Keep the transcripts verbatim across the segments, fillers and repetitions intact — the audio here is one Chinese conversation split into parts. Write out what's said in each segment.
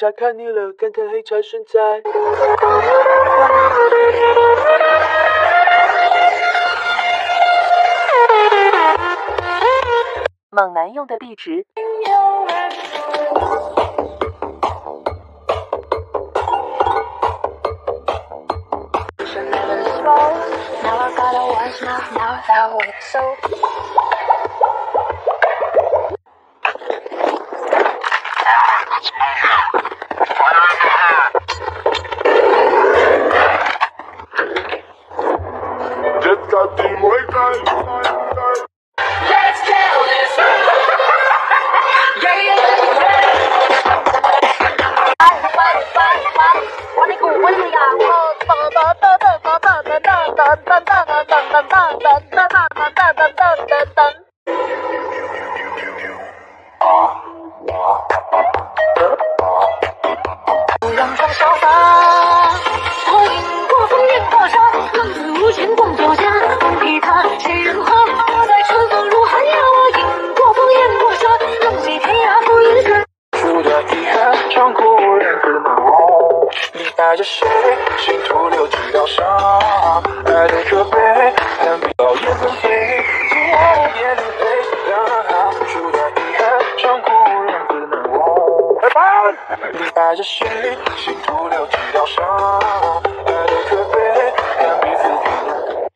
茶看腻了，看看黑茶生菜。 猛男用的壁纸。 让双潇洒，我饮过风，饮过沙，浪子无情逛酒家，风披他，谁人花？我在春风如寒鸦，我饮过风，饮过沙，浪迹天涯不言散。 输得遗憾，长哭人自难忘。你爱着谁？心徒留几道伤，爱的可悲，看不到叶纷飞，今夜的夜里悲凉。输得遗憾，长哭人自难忘。你爱着谁？心徒留几道伤，爱的可悲，看彼此天涯。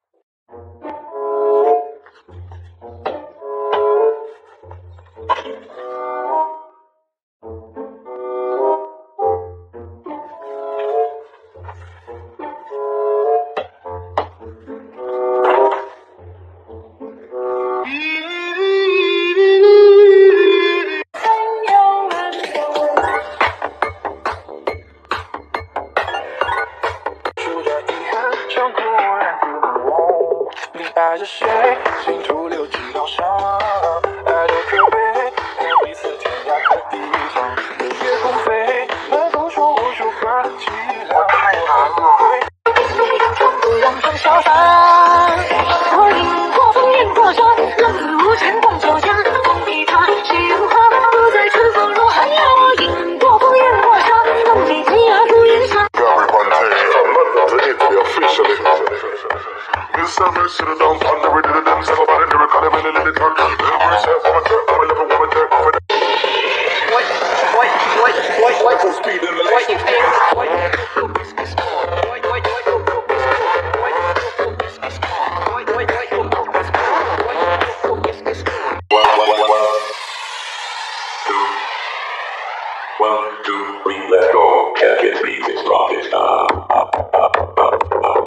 爱着谁？心徒留几道伤，爱的可悲，看彼此天涯各一方。日夜空飞，满风说无处发凄凉。太难了。 不让风潇洒，我饮过风，饮过沙，浪子无情逛酒家，风披他，谁人花？我在春风如寒鸦，我饮过风，饮过沙，浪迹天涯不言散。 Miss I miss it down, I never did it, them say about it, never call him in a little turn. Every step, I'm a turn, I'm a level, I'm a turn, I'm a turn. What, what, what, what, what, what, speed in the light, you can't, what, One, two, three, let go. Can't get me this rock is up, up, up, up, up.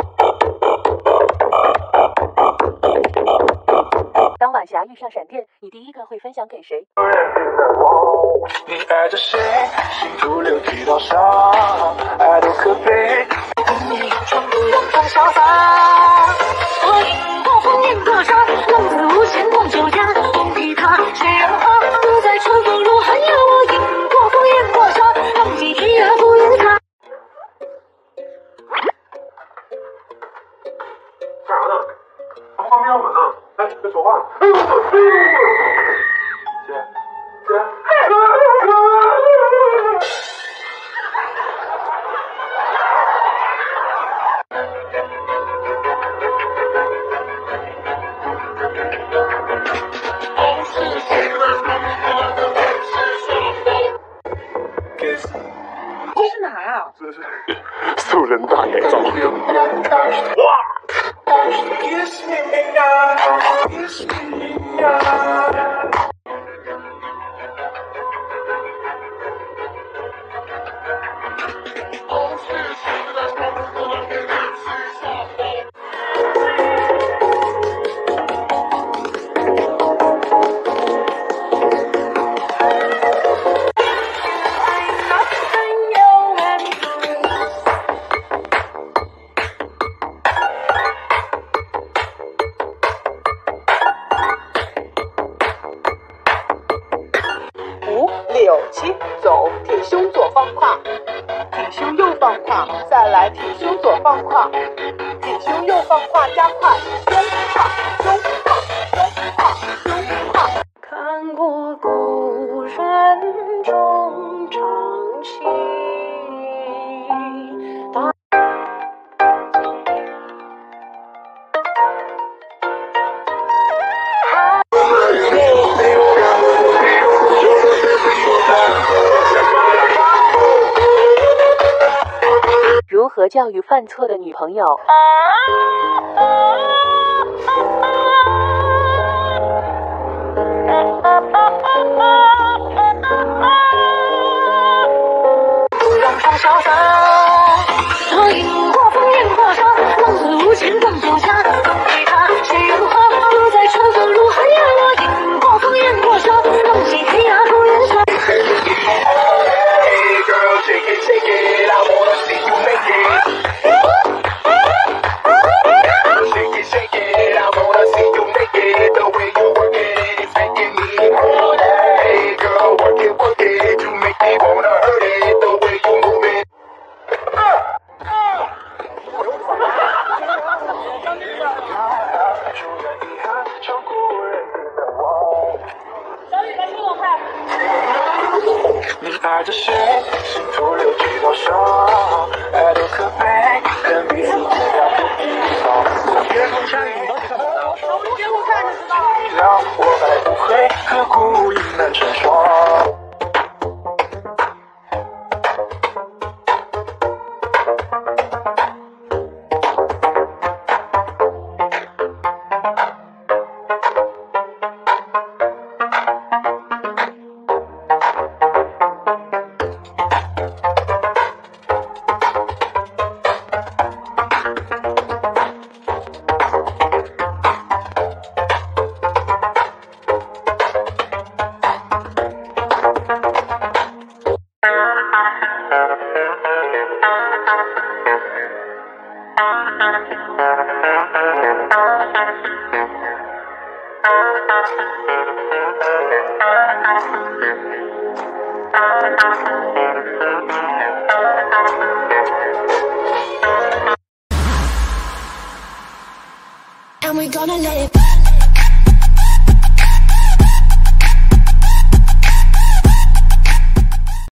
当晚霞遇上闪电，你第一个会分享给谁？ 你爱着谁？心徒留几道伤，爱的可悲。 你穿不让风潇洒，我饮过风，饮过沙，浪子无情逛酒家，风披他，谁人花？我在春风如寒鸦，我饮过风，饮过沙，浪迹天涯不言散。 干啥呢？他画面稳呢。哎，别说话。姐，姐。 这是哪呀？ 这是素人大改造。哇！Kiss me now, kiss me now. 六七，走，挺胸左放胯，挺胸右放胯，再来挺胸左放胯，挺胸右放胯加快，胸胯胸胯胸胯胸胯。 看过故人终长情。 何教育犯错的女朋友。 让他潇洒，他饮过风烟过沙，浪子无情更酒家。给他谁人花，都在春风如寒夜。我饮过风烟过沙，浪迹天涯不言说。 Hey girl, shake it, shake it, I wanna see you make it. Shake it, shake it, I wanna see you make it. The way you work it, it's making me want it. Hey girl, work it, work it, you make me wanna hurt it. The way you move it. 你爱着谁，心徒留几道伤，爱多可悲，跟彼此不了不知道。别碰下雨，让我爱不会，刻骨亦难成双。 And we're gonna let it